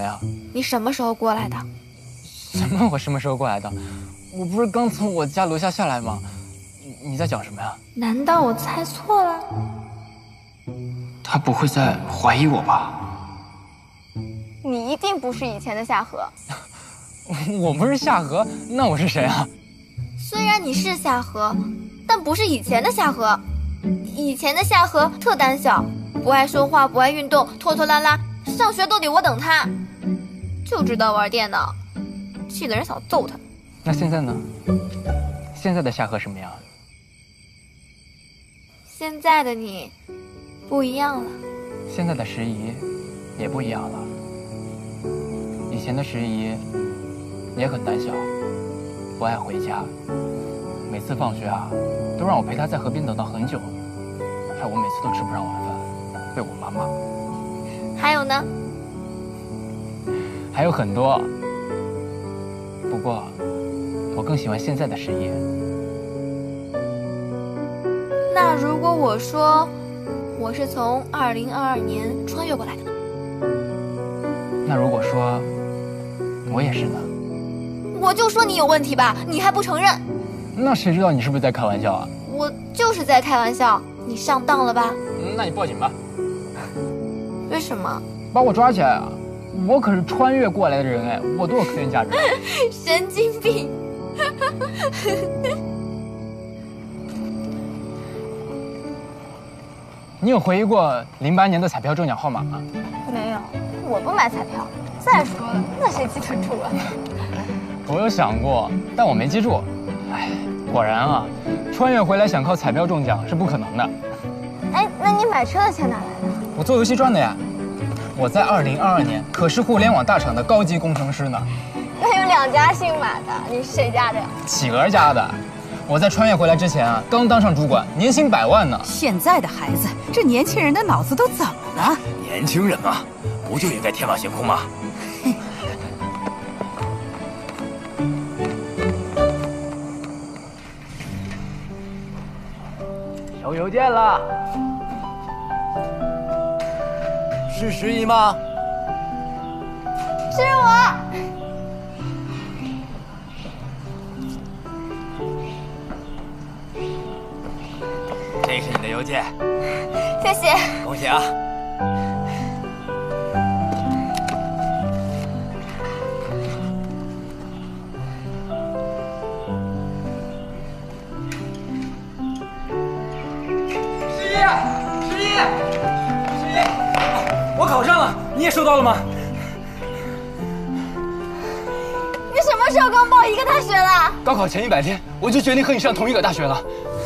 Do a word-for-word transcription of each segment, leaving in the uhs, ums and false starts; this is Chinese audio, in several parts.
么呀？ 你什么时候过来的？ 什么？我什么时候过来的？我不是刚从我家楼下下来吗？你你在讲什么呀？ 难道我猜错了？ 他不会在怀疑我吧？ 你一定不是以前的夏荷。 我不是夏荷，那我是谁啊？ 虽然你是夏荷，但不是以前的夏荷。以前的夏荷特胆小，不爱说话，不爱运动，拖拖拉拉，上学都得我等他，就知道玩电脑，气得人想揍他。 那现在呢？现在的夏荷什么样？ 现在的你不一样了。 现在的时宜也不一样了。以前的时宜也很胆小，不爱回家，每次放学啊都让我陪他在河边等到很久，害我每次都吃不上晚饭，被我妈骂。 还有呢？ 还有很多，不过我更喜欢现在的时宜。 那如果我说我是从二零二二年穿越过来的呢？ 那如果说我也是呢？ 我就说你有问题吧，你还不承认？ 那谁知道你是不是在开玩笑啊？ 我就是在开玩笑，你上当了吧？ 嗯，那你报警吧。 为什么？ 把我抓起来啊！我可是穿越过来的人哎，我多有科研价值。 神经病！ 你有回忆过零八年的彩票中奖号码吗？ 没有，我不买彩票。再说了，那谁记得住啊？ 我有想过，但我没记住。哎，果然啊，穿越回来想靠彩票中奖是不可能的。 哎，那你买车的钱哪来的？ 我做游戏赚的呀。我在二零二二年可是互联网大厂的高级工程师呢。 那有两家姓马的，你是谁家的呀？ 企鹅家的。我在穿越回来之前啊，刚当上主管，年薪百万呢。 现在的孩子，这年轻人的脑子都怎么了？ 年轻人嘛，不就应该天马行空吗？ 收邮件了，是十一吗？ 是我。 这是你的邮件， 谢谢。 恭喜啊！ 十一，十一，十一，我考上了，你也收到了吗？ 你什么时候跟我报一个大学了？ 高考前一百天，我就决定和你上同一个大学了。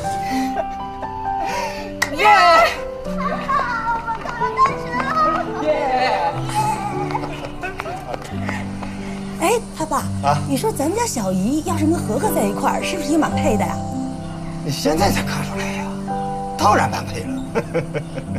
耶！我们考上大学了！ 耶！ 哎，他爸啊，你说咱家小姨要是跟和和在一块儿，是不是也蛮配的呀？ 你现在才看出来呀？当然般配了。